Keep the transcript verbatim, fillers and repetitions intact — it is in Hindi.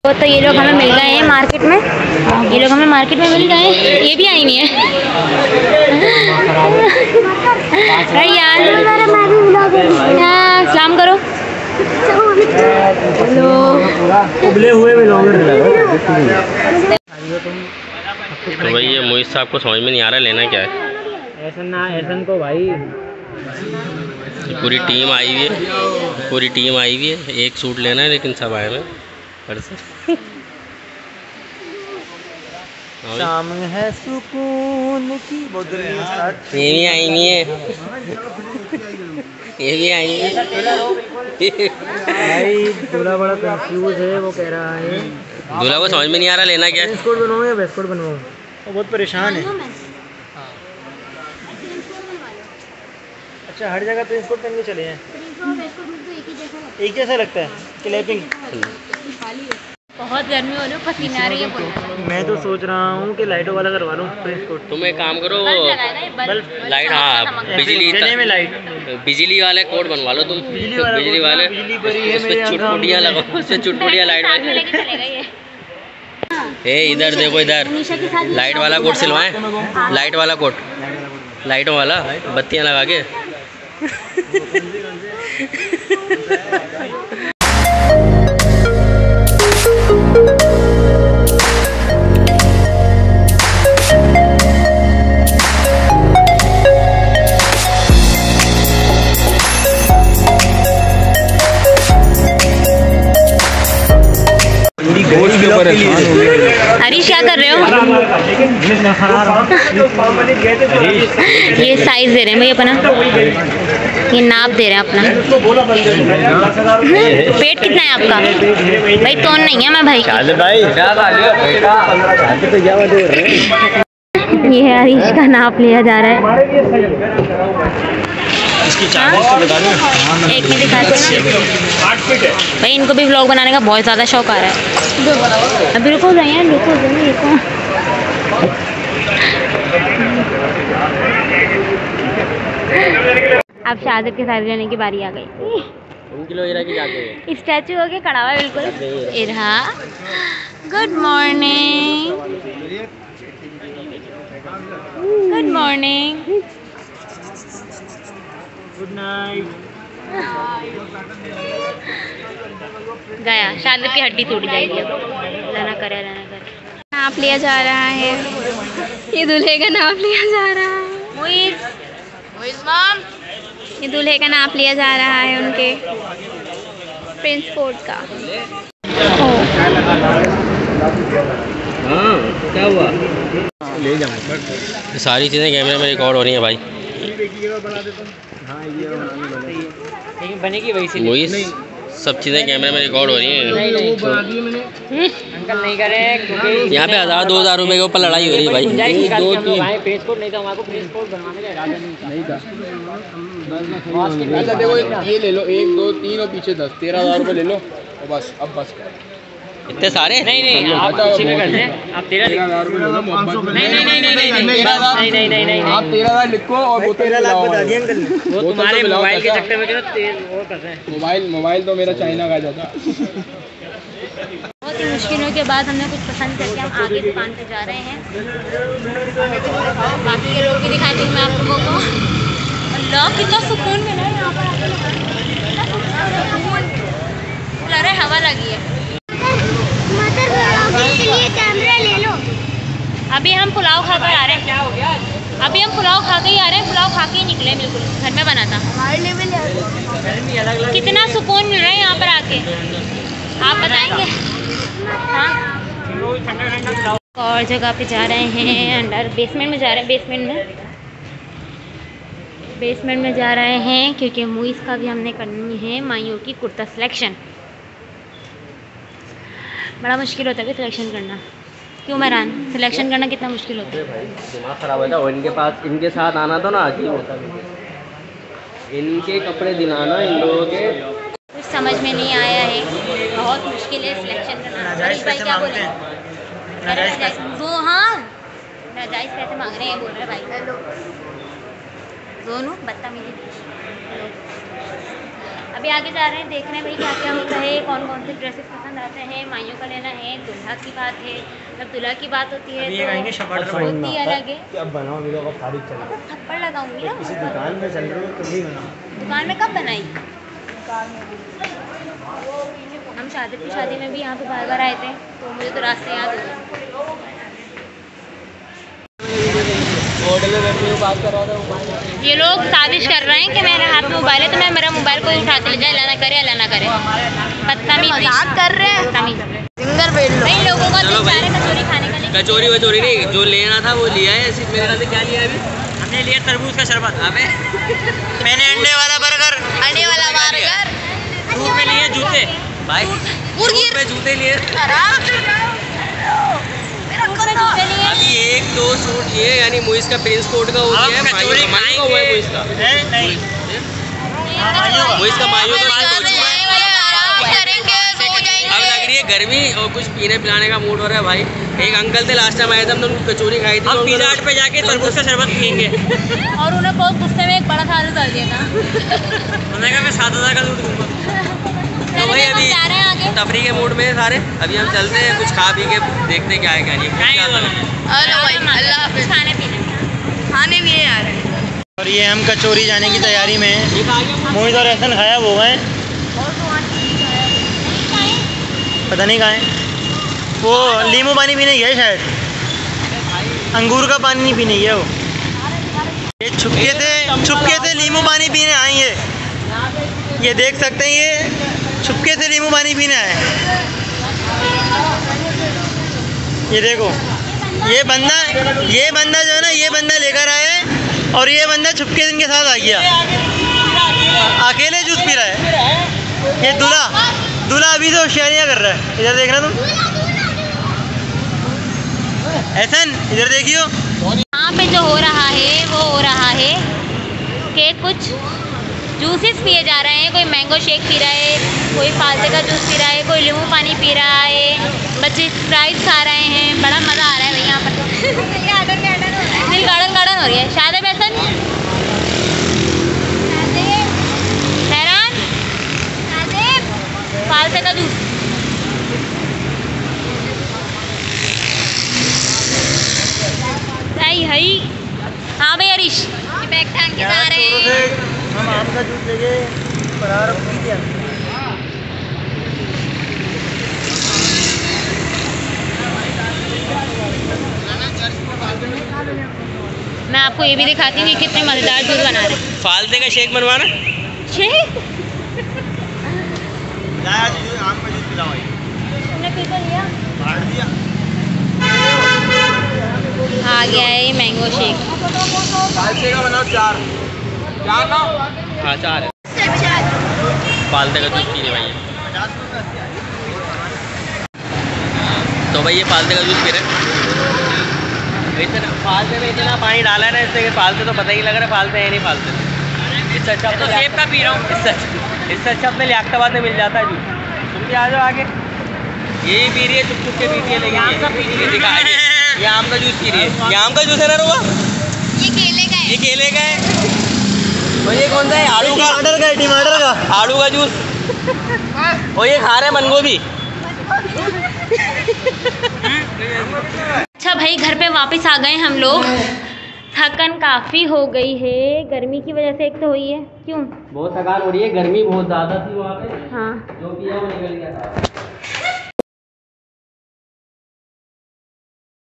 तो ये लोग हमें मिल गए हैं मार्केट में, ये लोग हमें मार्केट में मिल गए हैं। ये भी आई नहीं है यार। हाँ, सलाम करो। उबले हुए तो भाई ये मोहित साहब को समझ में नहीं आ रहा लेना क्या है। ऐसन ना ऐसन को भाई पूरी टीम आई हुई है, पूरी टीम आई हुई है। एक सूट लेना है लेकिन सब आए हुए पर से शाम है सुकून की ये भी आई नहीं है, ये भी आई नहीं है भाई। दूल्हा बड़ा कंफ्यूज है, वो कह रहा है दूल्हा को समझ में नहीं आ रहा लेना क्या है। स्कोर बनवाऊँ या वेस्ट कोट बनवाऊँ, वो बहुत परेशान है। अच्छा, हर जगह प्रिंस कोट पहन के चले हैं, एक जैसा लगता है क्लैपिंग। बहुत गर्मी हो रही है, पसीना आ रही है। मैं तो सोच रहा हूँ कि लाइटों वाला करवा लूँ प्रिंस कोट। तुम एक काम करो, लाइट, हाँ बिजली में लाइट बिजली वाले कोट बनवा लो तुम। बिजली वाले उसमें चुटपुटियाँ लगाओ, उसमें चुटपुटियाँ लाइट वाली। ए इधर देखो, इधर लाइट वाला कोट सिलवाएं, लाइट वाला कोट, लाइटों वाला, बत्तियाँ लगा के। हरीश क्या कर रहे हो? ये साइज दे रहे हैं भाई अपना, ये नाप दे रहे हैं अपना। पेट कितना है आपका भाई? तोन नहीं है मैं भाई की। ये है हरीश का नाप लिया जा रहा है। एक में दिखा दो भाई, इनको भी व्लॉग बनाने का बहुत ज़्यादा शौक आ रहा है। अभी रुको रहे रुको रुको अब शाहज़ब के साथ लेने की बारी आ गई। स्टैचू हो के खड़ा हुआ है बिल्कुल। इरहा, good morning, good morning, good night. गया शादी की हड्डी टूट जाएगी अब। रहना करे रहना करे। नाप लिया जा रहा है, ये दूल्हे का नाप लिया जा रहा है। मुइज़, मुइज़ मॉम, ये दूल्हे का नाप लिया जा रहा है उनके प्रिंस कोट का। हाँ क्या हुआ? ले जाऊँ सारी चीज़ें कैमरे में रिकॉर्ड हो रही हैं भाई। बनेगी वैसे वही सब चीज़ें कैमरे में रिकॉर्ड हो रही हैं। नहीं, नहीं, तो अंकल नहीं करें क्योंकि यहाँ पे हज़ार दो हज़ार रुपये के ऊपर लड़ाई हो रही है भाई। दो तीन प्रिंस कोट नहीं तो हमारे प्रिंस कोट बनवाने का इरादा नहीं था। अच्छा देखो, ये ले लो, एक दो तीन और पीछे दस, तेरह हज़ार रुपये ले लो और बस। अब बस इतने सारे नहीं नहीं, आप उसी में करते हैं। आप तेरह हज़ार रुपये ले लो। नहीं नहीं नहीं नहीं नहीं नहीं नहीं नहीं नहीं, आप तेरह हज़ार लिखो और तेरह लाख बता दिए अंकल। वो तुम्हारे मोबाइल के चक्कर में वो कर रहे हैं। मोबाइल मोबाइल तो मेरा चाइना का जाता। बहुत ही मुश्किलों के बाद हमने कुछ पसंद करके हम आगे दुकान पे जा रहे हैं। बाकी के लोग भी दिखाई देंगे मैं आप लोगों को। अल्लाह कितना सुकून मिला है यहाँ पर आके। लग रहा है हवा लगी है। कैमरा ले लो। अभी हम पुलाव खा कर आ रहे हैं। क्या हो गया? अभी हम पुलाव खा के ही आ रहे हैं। पुलाव खा के ही निकले, बिल्कुल घर में बना था। कितना सुकून मिल रहा है यहाँ पर आके, आप बताएंगे। हाँ, और जगह पे जा रहे हैं, अंडर बेसमेंट में जा रहे हैं। बेसमेंट में बेसमेंट में जा रहे हैं क्योंकि मुइज़ का भी हमने करनी है माइयों की कुर्ता सिलेक्शन। बड़ा मुश्किल होता है सिलेक्शन करना। क्यों मेहरान, सिलेक्शन करना कितना मुश्किल होता है? दिमाग खराब होता है। इनके पास इनके साथ आना तो ना अजीब होता है। इनके कपड़े दिलाना इन लोगों के कुछ समझ में नहीं आया है। बहुत मुश्किल है सिलेक्शन करना। हरीश भाई क्या बोले? वो हाँ नाजायज़ पैसे मांग रहे हैं बोल रहे भाई। हेलो दोनों बदतमीजी। अभी आगे जा रहे हैं, देख रहे हैं भाई क्या क्या होता है, कौन कौन से ड्रेसेस पसंद आते हैं। माइयों का लेना है, दूल्हा की बात है। जब दूल्हा की बात होती है ये कहेंगे तो शपाटर होती ही अलग है। अब बनाओ वीडियो का फारिग चल रहा थप्पड़ लगाऊंगी ना। किसी दुकान में चल रहे हो तुम ही बनाओ। दुकान में कब बनाई? हम शादी की शादी में भी यहाँ पे बार बार आए थे, तो मुझे तो रास्ते याद हो गए। बात कर रहा था। ये लोग साजिश कर रहे हैं कि मेरे हाथ में मोबाइल है तो मैं मेरा मोबाइल कोई उठाते ले जाए, अल्लाह ना करे अल्लाह ना करे। बदतमीज मजाक कर रहे हैं। सिंगर बेल लो भाई, लोगों का दिल चाह रहा है कचौरी खाने का। कचौरी वचौरी नहीं, जो लेना था वो लिया है। सिर्फ मेरे ख्याल से क्या लिया है अभी? हमने लिया तरबूज का शरबत। अबे मैंने अंडे वाला बर्गर, अंडे वाला बर्गर, दूध में लिए जूते भाई, मुर्गी में जूते लिए। अभी एक दो सूट ये यानी मुइस का प्रिंस कोट का हो गया है, कचौरी मायू का हुआ है मुइस का। नहीं मुइस का मायू का बात हो चुका है। अब लग रही है गर्मी और कुछ पीने पिलाने का मूड हो रहा है भाई। एक अंकल थे लास्ट टाइम आए थे, हमने उनको कचौरी खाई थी। हम पिज़्ज़ा हट पे जाके तरबूज का शरबत पियेंगे। और उन्हें बहुत गुस्से में एक बड़ा था आलू डाल दिया था। उन्होंने कहा मैं सात हजार का दूध दूंगा। तो भाई अभी जा रहे हैं आगे तफरी के मूड में सारे। अभी हम चलते हैं, कुछ खा पी के देखते हैं क्या है क्या नहीं। अल्लाह हाफिज़। खाने पीने खाने भी आ रहे हैं। और ये हम कचौरी जाने की तैयारी में हैं। मोहित और एहसन गायब हो गए, पता नहीं कहाँ है। वो नींबू पानी पीने गए शायद, अंगूर का पानी नहीं पीने गया वो। ये छुपके थे छुपके थे नींबू पानी पीने आए। ये ये देख सकते हैं, ये छुपके से नींबू पानी पीने आए। ये देखो, ये बंदा ये बंदा जो है ना, ये बंदा लेकर आए और ये बंदा छुपके से इनके साथ आ गया, अकेले जूस पी रहा है। ये दूल्हा दूल्हा अभी तो होशियारियाँ कर रहा है। इधर देखना तुम, एहसन इधर देखियो। यहाँ पे जो हो रहा है वो हो रहा है कि कुछ जूसेस पिए जा रहे हैं। कोई मैंगो शेक पी रहा है, कोई फालते का जूस पी रहा है, कोई नींबू पानी पी रहा है, बच्चे स्प्राइट खा रहे हैं। बड़ा मज़ा आ रहा है भाई यहाँ पर। दिल गार्डन गार्डन हो रही है। शायद एहसन हैरान फालते का जूस। हई हाँ भाई हरीश, ये बैग टांग के जा रहे हैं। हम आम का जूस लेके फरार पी दिया। मैं आपको ये भी दिखाती हूँ कि कितने मज़ेदार दूध बना रहे हैं। फालते का शेक बनवाना। शेक आम का जूस पिलाओ। तुमने पी तो लिया? बांट दिया। आ गया है ये मैंगो शेक। फालते का बनाओ चार चार ना। हाँ चार है। फालते का जूस पीने भाई। तो भाई ये फालते का जूस पी रहे। इतना फालते में इतना पानी डाला है ना इससे, फालते तो पता ही लग रहा है फालते है नहीं फालते। इससे अच्छा तो सेब का पी रहा हूँ। इससे इससे अच्छा अपने लियाकताबाद में मिल जाता है जूस। तुम भी आ जाओ आगे। ये पी रही है, चुप चुप के पी रही है, लेकिन ये दिखा ये आम का जूस पी रही है। ये आम का जूस है ना रुआ? ये केले का है। ये केले का है। और ये कौन सा है? आलू का। टमाटर का है, टमाटर का आलू का जूस। और ये खा रहे हैं मनगोभी। अच्छा भाई घर पे वापस आ गए हम लोग। थकन काफ़ी हो गई है, गर्मी की वजह से एक तो हुई है। क्यों? बहुत थकान हो रही है, गर्मी बहुत ज़्यादा थी वहाँ पे। हाँ जो पिया वो निकल गया।